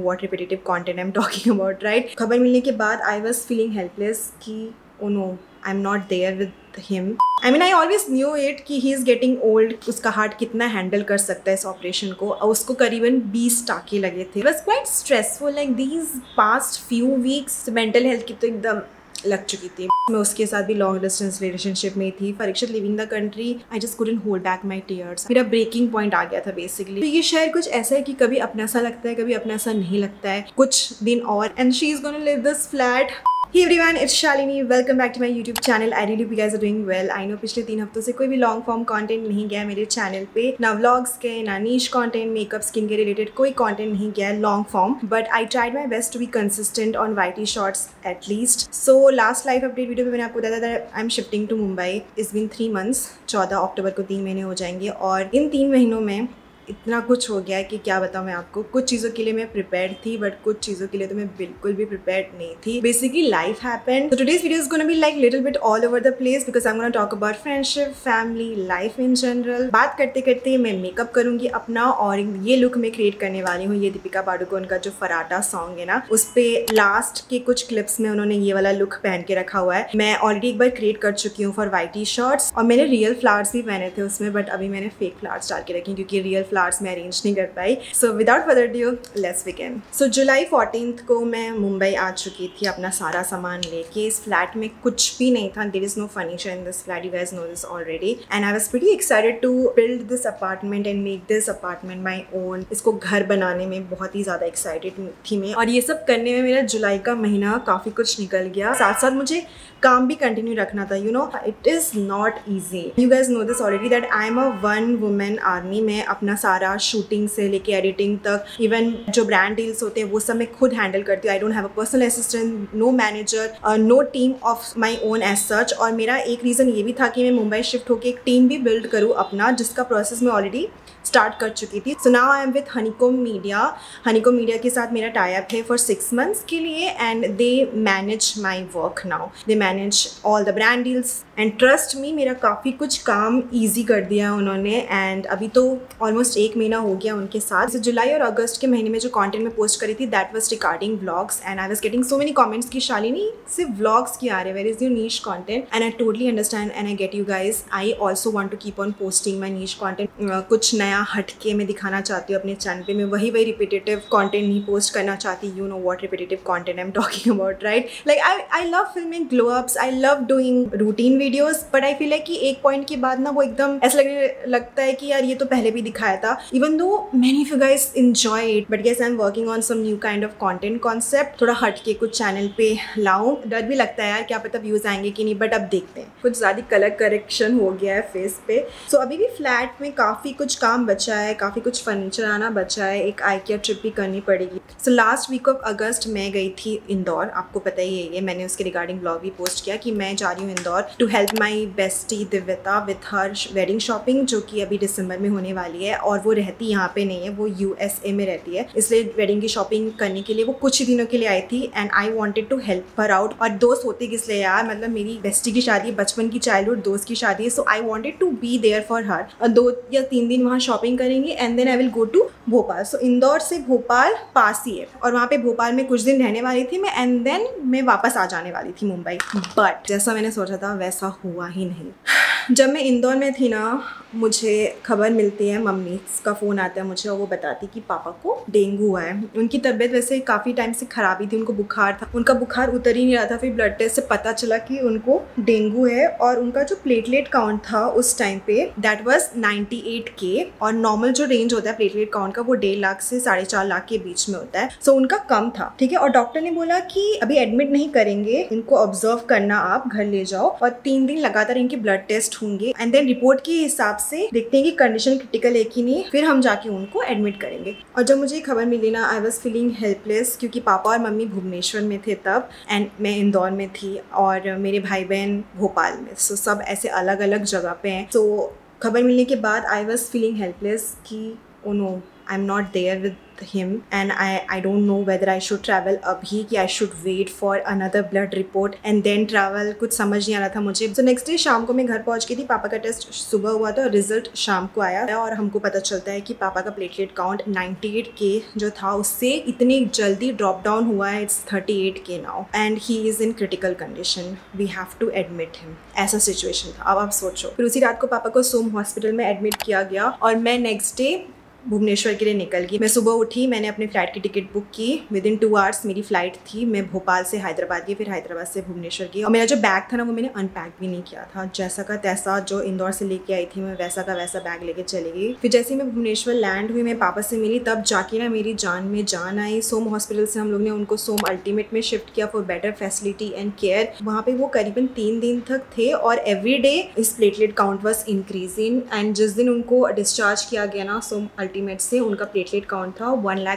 what repetitive content I'm talking about, right? खबर मिलने के बाद I was feeling helpless कि oh no, I'm not there with him. I mean, I always knew it कि he is getting old. उसका heart कितना handle कर सकता है इस ऑपरेशन को, और उसको करीबन 20 टाँके लगे थे. It was quite stressful like these past few weeks. Mental health की तो एकदम लग चुकी थी. मैं उसके साथ भी लॉन्ग डिस्टेंस रिलेशनशिप में थी. Parikshit living the country, I just couldn't hold back my tears. मेरा ब्रेकिंग पॉइंट आ गया था बेसिकली. तो ये शेयर कुछ ऐसा है कि कभी अपना सा लगता है, कभी अपना सा नहीं लगता है. कुछ दिन और and she is gonna leave this flat. Hey everyone, it's Shalini. Welcome back to my YouTube channel. I really hope you guys are doing well. I know पिछले 3 हफ्तों से कोई भी लॉन्ग फॉर्म कंटेंट नहीं गया मेरे चैनल पे, ना व्लॉग्स के, ना नीश कंटेंट, मेकअप, स्किन के रिलेटेड कोई कंटेंट नहीं गया long form. But I tried my best to be consistent on YT shorts at least. So last life update video में मैंने आपको बताया था I am shifting to Mumbai. It's been 3 months. 14 अक्टूबर को 3 महीने हो जाएंगे, और इन 3 महीनों में इतना कुछ हो गया है कि क्या बताऊँ मैं आपको. कुछ चीज़ों के लिए मैं प्रिपेयर्ड थी, बट कुछ चीज़ों के लिए तो मैं बिल्कुल भी प्रिपेयर्ड नहीं थी. Basically life happened. So today's video is gonna be like little bit all over the place because I am gonna talk about friendship, family, life in general. बात करते करते मैं मेकअप करूँगी अपना, और ये लुक मैं क्रिएट करने वाली हूँ. ये दीपिका पादुकोण का जो फराटा सॉन्ग है ना, उस पर लास्ट के कुछ क्लिप्स में उन्होंने ये वाला लुक पहन के रखा हुआ है. मैं ऑलरेडी एक बार क्रिएट कर चुकी हूँ फॉर YT शॉर्ट्स, और मैंने रियल फ्लावर्स भी पहने थे उसमें, बट अभी मैंने फेक फ्लावर्स डाल के रखी क्योंकि रियल फ्लावर्स में अरेंज नहीं कर पाई. So without further due let's begin. So जुलाई 14 को मैं मुंबई आ चुकी थी अपना सारा सामान लेके. इस फ्लैट में कुछ भी नहीं था. There is no furniture in this flat, you guys know this already, and I was pretty excited to build this apartment and make this apartment my own. इसको घर बनाने में बहुत ही ज़्यादा एक्साइटेड थी मैं, और ये सब करने में मेरा जुलाई का महीना काफ़ी कुछ निकल गया. साथ साथ मुझे काम भी कंटिन्यू रखना था. You know it is not easy. You guys know this already that I am a 1 women army. मैं अपना सारा शूटिंग से लेके एडिटिंग तक, इवन जो ब्रांड डील्स होते हैं वो सब मैं खुद हैंडल करती हूँ. I don't have a personal assistant, no manager, no team of my own as such. और मेरा एक रीज़न ये भी था कि मैं मुंबई शिफ्ट होकर एक टीम भी बिल्ड करूँ अपना, जिसका प्रोसेस मैं ऑलरेडी स्टार्ट कर चुकी थी. So now I am with Honeycomb Media. Honeycomb Media के साथ मेरा टाई अप है फॉर 6 months के लिए, and they manage my work now. They manage all the brand deals, and trust me मेरा काफ़ी कुछ काम ईजी कर दिया उन्होंने. एंड अभी तो ऑलमोस्ट 1 महीना हो गया उनके साथ. so, जुलाई और अगस्त के महीने में जो कंटेंट मैं पोस्ट करी थी that was regarding vlogs, and I was getting so many comments कि शालिनी सिर्फ व्लॉग्स की आ रहे, where is your niche content. And I totally understand and I get you guys. I also want to keep on posting my niche content. कुछ नया हटके मैं दिखाना चाहती हूँ अपने चैनल पे. मैं वही रिपीटेटिव कंटेंट नहीं पोस्ट करना चाहती. You know what repetitive content I am talking about, right? Like I love filming glow ups, I love doing routine videos, but I feel like कि एक पॉइंट के बाद ना वो एकदम ऐसा लगता है कि यार ये तो पहले भी दिखाया था. Even though many of you guys enjoy it, but yes I am working on some new kind of content concept. थोड़ा हटके कुछ चैनल पे लाऊं. डर भी लगता है यार क्या पता व्यूज आएंगे कि नहीं, बट अब देखते हैं. कुछ ज़्यादा कलर करेक्शन हो गया है फेस पे. सो अभी भी फ्लैट में काफ़ी कुछ काम बचा है, काफ़ी कुछ फर्नीचर आना बचा है. एक IKEA ट्रिप भी करनी पड़ेगी. So last week of August मैं गई थी इंदौर. आपको पता ही है, ये मैंने उसके रिगार्डिंग ब्लॉग भी पोस्ट किया कि मैं जा रही हूँ Indore to help my bestie Divyata with her wedding shopping, जो कि अभी दिसंबर में होने वाली है. और वो रहती यहाँ पे नहीं है, वो USA में रहती है, इसलिए वेडिंग की शॉपिंग करने के लिए वो कुछ ही दिनों के लिए आई थी. And I wanted to help her out. और दोस्त होती किस लिए यार, मतलब मेरी बेस्टी की शादी, बचपन की चाइल्डहुड दोस्त की शादी है. So I wanted to be there for her. 2 या 3 दिन वहाँ शॉपिंग करेंगे and then I will go to Bhopal. So Indore से भोपाल पास ही है, और वहाँ पे भोपाल में कुछ दिन रहने वाली थी मैं, एंड देन मैं वापस आ जाने वाली थी मुंबई. बट जैसा मैंने सोचा था वैसा हुआ ही नहीं. जब मैं इंदौर में थी ना, मुझे खबर मिलती है, मम्मी का फ़ोन आता है मुझे, और वो बताती कि पापा को डेंगू हुआ है. उनकी तबीयत वैसे काफ़ी टाइम से ख़राब ही थी, उनको बुखार था, उनका बुखार उतर ही नहीं रहा था. फिर ब्लड टेस्ट से पता चला कि उनको डेंगू है, और उनका जो प्लेटलेट काउंट था उस टाइम पे दैट वाज 98K, और नॉर्मल जो रेंज होता है प्लेटलेट काउंट का वो 1.5 लाख से 4.5 लाख के बीच में होता है. सो उनका कम था, ठीक है. और डॉक्टर ने बोला कि अभी एडमिट नहीं करेंगे, इनको ऑब्जर्व करना, आप घर ले जाओ, और 3 दिन लगातार इनके ब्लड टेस्ट होंगे, एंड देन रिपोर्ट के हिसाब से देखते हैं कि कंडीशन क्रिटिकल है कि नहीं, फिर हम जाके उनको एडमिट करेंगे. और जब मुझे खबर मिली ना, आई वाज फीलिंग हेल्पलेस, क्योंकि पापा और मम्मी भुवनेश्वर में थे तब, एंड मैं इंदौर में थी, और मेरे भाई बहन भोपाल में. सो सब ऐसे अलग अलग जगह पे हैं. सो खबर मिलने के बाद आई वाज फीलिंग हेल्पलेस कि oh no, I am not there with him and I don't know whether I should travel abhi कि I should wait for another blood report and then travel, कुछ समझ नहीं आ रहा था मुझे। तो नेक्स्ट डे शाम को मैं घर पहुंच गई थी, पापा का टेस्ट सुबह हुआ था, रिजल्ट शाम को आया और हमको पता चलता है कि पापा का प्लेटलेट काउंट 98K जो था उससे इतनी जल्दी ड्रॉप डाउन हुआ है, it's 38K now and he is in critical condition, we have to admit him. ऐसा सिचुएशन था। अब आप सोचो, फिर उसी रात को पापा को सोम हॉस्पिटल में एडमिट किया गया और मैं नेक्स्ट डे भुवनेश्वर के लिए निकल गई। मैं सुबह उठी, मैंने अपनी फ़्लाइट की टिकट बुक की, विद इन 2 आवर्स मेरी फ़्लाइट थी। मैं भोपाल से हैदराबाद गई, फिर हैदराबाद से भुवनेश्वर गई और मेरा जो बैग था ना वो मैंने अनपैक भी नहीं किया था, जैसा का तैसा जो इंदौर से लेके आई थी मैं वैसा का वैसा बैग लेके चली गई। फिर जैसे ही मैं भुवनेश्वर लैंड हुई, मैं पापा से मिली, तब जाके ना मेरी जान में जान आई। सोम हॉस्पिटल से हम लोग ने उनको सोम अल्टीमेट में शिफ्ट किया for better facility and care. वहाँ पे वो करीबन 3 दिन तक थे और every day his platelet count was increasing and जिस दिन उनको डिस्चार्ज किया गया ना सोम अल्टीमेट से, उनका प्लेटलेट काउंट था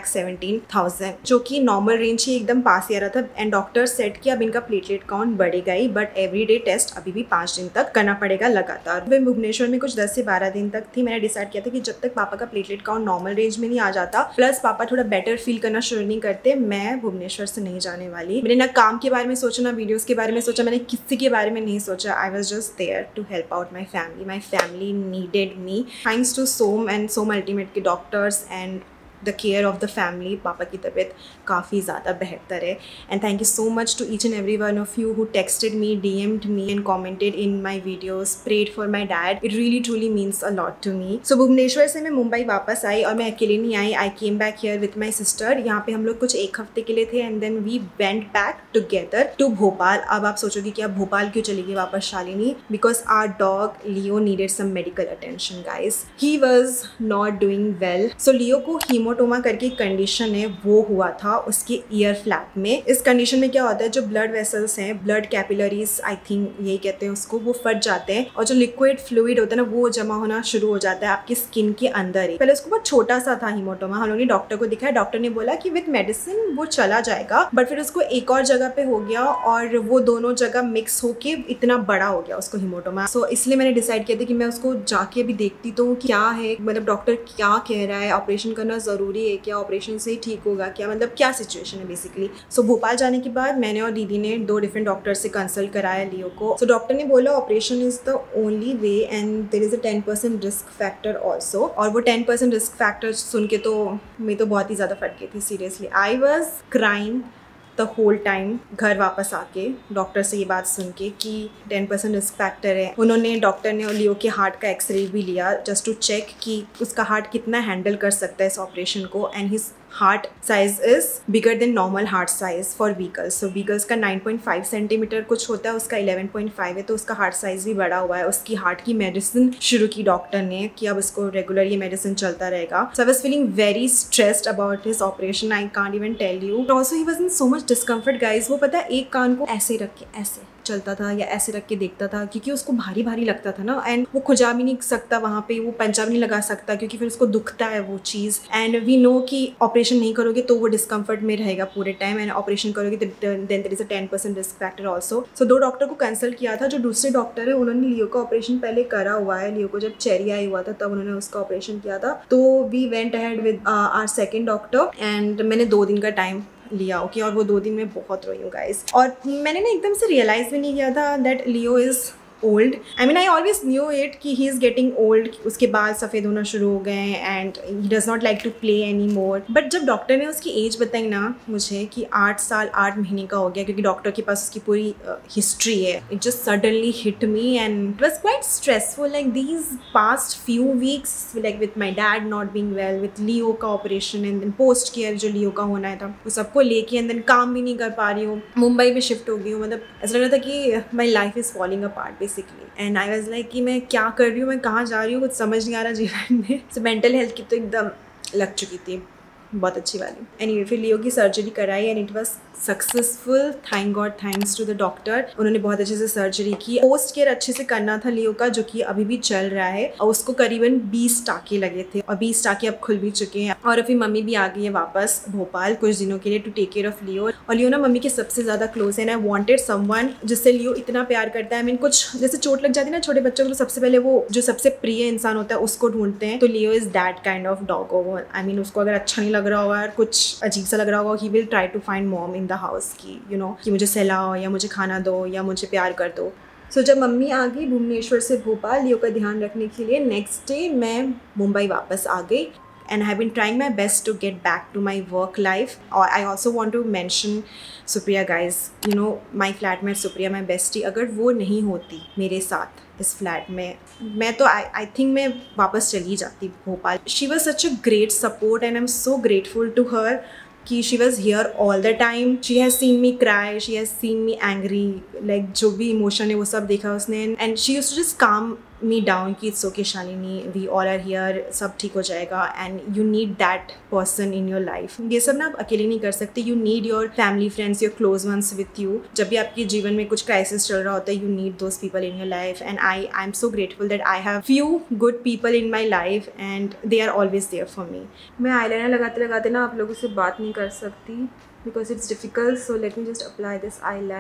1,17,000 जो कि नॉर्मल रेंज ही एकदम पास ही आ रहा था एंड डॉक्टर सेट कि अब इनका प्लेटलेट काउंट बढ़ेगा ही, बट एवरीडे टेस्ट अभी भी 5 दिन तक करना पड़ेगा लगातार। मैं भुवनेश्वर में कुछ 10 से 12 दिन तक थी। मैंने डिसाइड किया था कि जब तक पापा का प्लेटलेट काउंट नॉर्मल रेंज में नहीं आ जाता, प्लस पापा थोड़ा बेटर फील करना शुरू नहीं करते, मैं भुवनेश्वर से नहीं जाने वाली। मैंने ना काम के बारे में सोचा, ना वीडियोज के बारे में सोचा, मैंने किसी के बारे में नहीं सोचा। I was just there to help out my family. My family needed me. Thanks to SUM and SUM Ultimate के doctors and the care of the family, पापा की तबीयत काफ़ी ज़्यादा बेहतर है। And thank you so much to each and every one of you who texted me, DM'd me and commented in my videos, prayed for my dad. It really truly means a lot to me. So Bhubaneswar से मैं मुंबई वापस आई और मैं अकेले नहीं आई, I came back here with my sister. यहाँ पे हम लोग कुछ 1 हफ्ते के लिए थे and then we went back together to Bhopal. अब आप सोचोगे कि अब भोपाल क्यों चली गई वापस Shalini? Because our dog Leo needed some medical attention guys. He was not doing well. So Leo को हीमोटोमा करके कंडीशन है वो हुआ था उसके ईयर फ्लैप में। इस कंडीशन में क्या होता है, जो ब्लड वेसल्स हैं, ब्लड कैपिलरीज आई थिंक यही कहते हैं उसको, वो फट जाते हैं और जो लिक्विड फ्लूइड होता है ना वो जमा होना शुरू हो जाता है आपकी स्किन के अंदर ही। पहले उसको बहुत छोटा सा था हीमोटोमा, हम लोगों ने डॉक्टर को दिखाया, डॉक्टर ने बोला कि विद मेडिसिन वो चला जाएगा, बट फिर उसको एक और जगह पे हो गया और वो दोनों जगह मिक्स होके इतना बड़ा हो गया उसको हीमोटोमा। सो इसलिए मैंने डिसाइड किया था कि मैं उसको जाके भी देखती तो क्या है, मतलब डॉक्टर क्या कह रहा है, ऑपरेशन करना ज़रूरी है क्या, ऑपरेशन से ही ठीक होगा क्या, मतलब क्या सिचुएशन है बेसिकली। सो भोपाल जाने के बाद मैंने और दीदी ने 2 डिफरेंट डॉक्टर से कंसल्ट कराया लियो को। सो डॉक्टर ने बोला operation is the only way and there is a 10% risk factor also. और वो 10% रिस्क फैक्टर सुन के तो मैं तो बहुत ही ज़्यादा फट गई थी, seriously I was crying the whole time. घर वापस आके डॉक्टर से ये बात सुन के कि 10% रिस्क फैक्टर है, उन्होंने डॉक्टर ने लियो के हार्ट का एक्सरे भी लिया जस्ट टू चेक कि उसका हार्ट कितना हैंडल कर सकता है इस ऑपरेशन को and his heart size is bigger than normal heart size for beagles. So beagles का 9.5 सेंटीमीटर कुछ होता है, उसका 11.5 है, तो उसका हार्ट साइज भी बड़ा हुआ है। उसकी हार्ट की मेडिसिन शुरू की डॉक्टर ने कि अब इसको रेगुलर ये मेडिसिन चलता रहेगा। So I was feeling very stressed about his operation, I can't even tell you. Also he was in so much discomfort guys. वो पता है एक कान को ऐसे रख के ऐसे चलता था या ऐसे रख के देखता था क्योंकि उसको भारी भारी लगता था ना, एंड वो खुजा भी नहीं सकता वहाँ पे, वो पंजा भी नहीं लगा सकता क्योंकि फिर उसको दुखता है वो चीज़। एंड वी नो कि ऑपरेशन नहीं करोगे तो वो डिस्कम्फर्ट में रहेगा पूरे टाइम, एंड ऑपरेशन करोगे then there is a 10% risk factor also. So 2 doctor को कंसल्ट किया था। जो दूसरे डॉक्टर है उन्होंने लियो का ऑपरेशन पहले करा हुआ है, लियो को जब चेरी आई हुआ था तब उन्होंने उसका ऑपरेशन किया था। तो we went ahead with our second doctor and मैंने 2 दिन का टाइम लिया ओके। और वो 2 दिन में बहुत रोई हूँ गाइस। और मैंने ना एकदम से रियलाइज़ भी नहीं किया था that Leo is old. I mean I always knew it कि ही इज़ गेटिंग ओल्ड, उसके बाल सफ़ेद होना शुरू हो गए and he does not like to play any more. But जब डॉक्टर ने उसकी एज बताई ना मुझे कि 8 साल 8 महीने का हो गया, क्योंकि डॉक्टर के पास उसकी पूरी हिस्ट्री है, it just suddenly hit me and it was quite stressful like these past few weeks, like with my dad not being well, with Leo का operation and then post care जो Leo का होना था वो सबको लेके, and then काम भी नहीं कर पा रही हूँ, मुंबई में शिफ्ट हो गई हूँ। मतलब ऐसा लग रहा था कि my life is falling apart basically. And I was like कि मैं क्या कर रही हूँ, मैं कहाँ जा रही हूँ, कुछ समझ नहीं आ रहा जीवन में। सो मेंटल हेल्थ की तो एकदम लग चुकी थी बहुत अच्छी वाली। एनीवे फिर लियो की सर्जरी कराई and it was successful, thank God, thanks to the doctor. उन्होंने बहुत अच्छे से सर्जरी की। पोस्ट केयर अच्छे से करना था लियो का, जो कि अभी भी चल रहा है, और उसको करीबन 20 टाँके लगे थे और 20 टाँके अब खुल भी चुके हैं। और अभी मम्मी भी आ गई है वापस भोपाल कुछ दिनों के लिए to take care of Leo. और लियो ना मम्मी के सबसे ज़्यादा क्लोज है एंड आई वांटेड समवन जिससे लियो इतना प्यार करता है। आई मीन कुछ जैसे चोट लग जाती है ना छोटे बच्चों को, तो सबसे पहले वो जो सबसे प्रिय इंसान होता है उसको ढूंढते हैं, तो Leo is that kind of dog. I mean उसको अगर अच्छा नहीं लग रहा होगा, कुछ अजीब सा लग रहा होगा, he will try to find mom in the house की यू नो कि मुझे सहलाओ या मुझे खाना दो या मुझे प्यार कर दो। सो जब मम्मी आ गई भुवनेश्वर से भोपाल लियो का ध्यान रखने के लिए, नेक्स्ट डे मैं मुंबई वापस आ गई and I have been trying my best to get back to my work life. Or I also want to mention Supriya guys, you know my flatmate Supriya, my bestie, अगर वो नहीं होती मेरे साथ इस फ्लैट में, मैं तो I think मैं वापस चली जाती Bhopal. She was such a great support and I'm so grateful to her कि she was here all the time. She has seen me cry, she has seen me angry, like जो भी emotion है वो सब देखा उसने, and she used to just calm me down कि it's okay Shalini, we all are here, सब ठीक हो जाएगा, and you need that person in your life. ये सब ना आप अकेले नहीं कर सकते, you need your family, friends, your close ones with you. जब भी आपके जीवन में कुछ crisis चल रहा होता है, you need those people in your life, and I'm so grateful that I have few good people in my life and they are always there for me. मैं eyeliner लगाते लगाते ना आप लोगों से बात नहीं कर सकती because it's difficult, so let me just apply this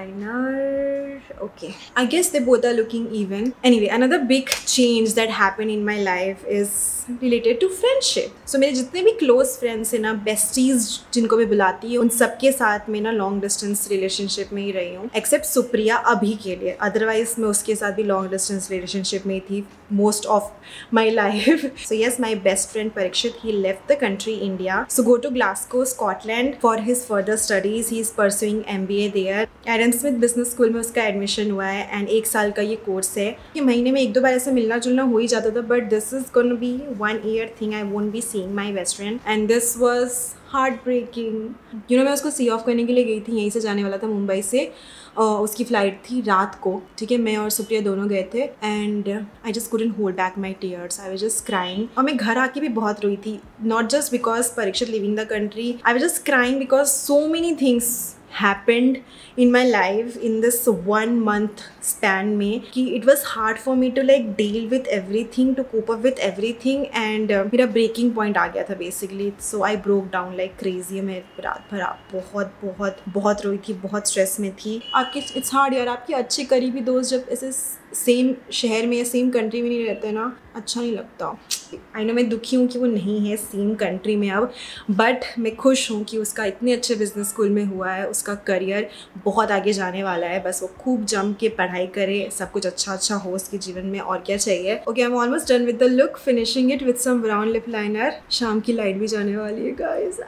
eyeliner. Okay, I guess they both are looking even. Anyway, another big change that happened in my life is related to friendship. So मेरे जितने भी close friends हैं ना, besties जिनको मैं बुलाती हूँ, उन सबके साथ मैं ना long distance relationship में ही रही हूँ, except सुप्रिया अभी के लिए। Otherwise मैं उसके साथ भी long distance relationship में ही थी most of my life. So yes, my best friend Parikshit, he left the country India to go to Glasgow, Scotland for his further studies. He is pursuing MBA there. Adam Smith Business School में उसका admission हुआ है and 1 साल का ये course है। ये महीने में 1-2 बार ऐसे मिलना जुलना हो ही जाता था, but this is gonna be 1 year thing. I won't be seeing my best friend and this was heartbreaking. You know मैं उसको सी ऑफ करने के लिए गई थी, यहीं से जाने वाला था मुंबई से, उसकी फ़्लाइट थी रात को, ठीक है, मैं और सुप्रिया दोनों गए थे and I just couldn't hold back my tears, I was just crying. और मैं घर आके भी बहुत रोई थी, not just because Parikshit living the country, I was just crying because so many things happened in my life in this 1 month span में कि it was hard for me to like deal with everything, to cope up with everything and मेरा breaking point आ गया था basically, so I broke down like crazy। मैं रात भर बहुत बहुत बहुत रोई थी, बहुत stress में थी। आपके it's hard यार, आपके अच्छे करीबी दोस्त जब ऐसे सेम शहर में या सेम कंट्री में नहीं रहते ना, अच्छा नहीं लगता। आई नो मैं दुखी हूँ कि वो नहीं है सेम कंट्री में अब, बट मैं खुश हूँ कि उसका इतने अच्छे बिजनेस स्कूल में हुआ है, उसका करियर बहुत आगे जाने वाला है। बस वो खूब जम के पढ़ाई करे, सब कुछ अच्छा अच्छा हो उसके जीवन में, और क्या चाहिए। Okay, I am almost done with the look, finishing it with some brown lip liner. शाम की लाइट भी जाने वाली है guys,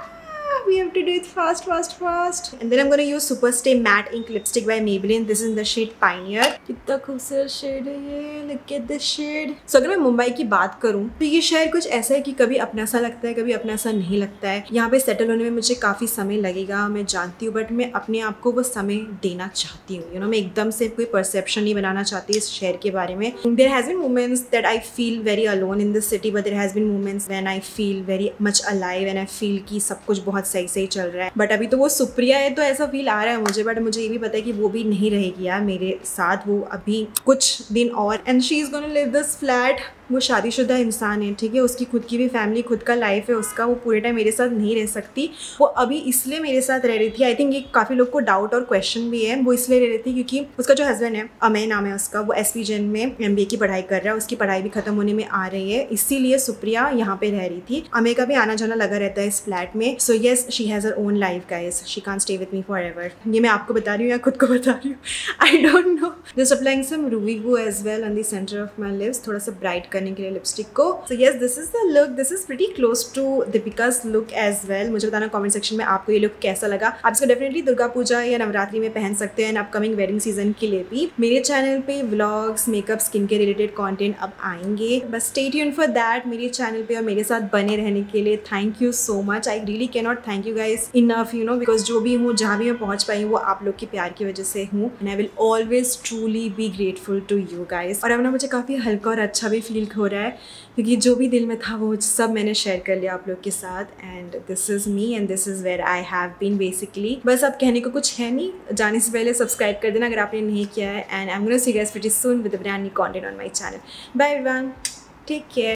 we have to do it fast. And then I'm going to use Superstay Matte Ink Lipstick by Maybelline. This is in the shade Pioneer. कितना खूबसूरत shade है ये, look at this shade. So अगर मैं मुंबई की बात करूँ तो ये शहर कुछ ऐसा है कि कभी अपना सा लगता है, कभी अपना सा नहीं लगता है। यहाँ पे सेटल होने में मुझे काफ़ी समय लगेगा, मैं जानती हूँ, बट मैं अपने आप को वो समय देना चाहती हूँ। यू नो मैं एकदम से कोई परसेप्शन नहीं बनाना चाहती इस शहर के बारे में। There has been moments that I feel very alone in this city, but there has been moments when I feel very much alive and I feel कि सब कुछ बहुत सही चल रहा है। बट अभी तो वो सुप्रिया है तो ऐसा फील आ रहा है मुझे, बट मुझे ये भी पता है कि वो भी नहीं रहेगी यार मेरे साथ, वो अभी कुछ दिन और, and she is gonna leave this flat. वो शादीशुदा इंसान है, ठीक है, उसकी खुद की भी फैमिली, खुद का लाइफ है उसका, वो पूरे टाइम मेरे साथ नहीं रह सकती। वो अभी इसलिए मेरे साथ रह रही थी, आई थिंक ये काफ़ी लोग को डाउट और क्वेश्चन भी है, वो इसलिए रह रही थी क्योंकि उसका जो हस्बैंड है, अमेय नाम है उसका, वो एसपी जैन में MBA की पढ़ाई कर रहा है, उसकी पढ़ाई भी खत्म होने में आ रही है, इसीलिए सुप्रिया यहाँ पे रह रही थी। अमेय का भी आना जाना लगा रहता है इस फ्लैट में। So yes, she has her own life guys, she can't stay with me forever. ये मैं आपको बता रही हूँ या खुद को बता रही हूँ, I don't know. Just applying some ruby go as well on the centre of my lips, थोड़ा सा ब्राइट करने के लिए लिपस्टिक को। So yes, this is the look. This is pretty close to Deepika's look as well. मुझे बताना comment section में आपको ये लुक कैसा लगा। आप इसको डेफिनेटली दुर्गा पूजा या नवरात्रि में पहन सकते हैं, अपकमिंग वेडिंग सीजन के लिए भी। मेरे चैनल पे व्लॉग्स, मेकअप, स्किन के रिलेटेड कंटेंट अब आएंगे, बस स्टे ट्यून्ड फॉर दैट। मेरे चैनल पे और मेरे साथ बने रहने के लिए thank you so much. I really can not thank you guys enough, you know, because जो भी हूँ, जहाँ भी मैं पहुँच पाई हूँ, वो आप लोग के प्यार की वजह से हूँ, and I will always truly be grateful to you guys. और अब ना मुझे काफ़ी हल्का और अच्छा भी फील हो रहा है क्योंकि जो भी दिल में था वो सब मैंने शेयर कर लिया आप लोग के साथ, and this is me and this is where I have been basically. बस अब कहने को कुछ है नहीं, जाने से पहले सब्सक्राइब कर देना अगर आपने नहीं किया है, and I am gonna see you guys pretty soon with a brand new content on my channel. Bye everyone, take care.